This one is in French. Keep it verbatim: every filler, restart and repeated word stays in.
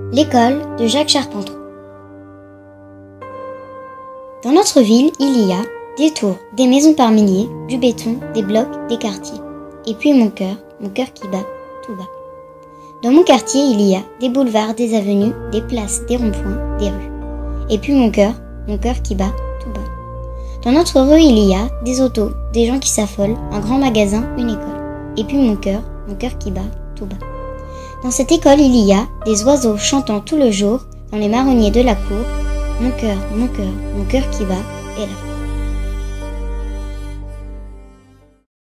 L'école de Jacques Charpentreau. Dans notre ville, il y a des tours, des maisons par milliers, du béton, des blocs, des quartiers. Et puis mon cœur, mon cœur qui bat tout bas. Dans mon quartier, il y a des boulevards, des avenues, des places, des ronds-points, des rues. Et puis mon cœur, mon cœur qui bat tout bas. Dans notre rue, il y a des autos, des gens qui s'affolent, un grand magasin, une école. Et puis mon cœur, mon cœur qui bat tout bas. Dans cette école, il y a des oiseaux chantant tout le jour dans les marronniers de la cour. Mon cœur, mon cœur, mon cœur qui bat est là.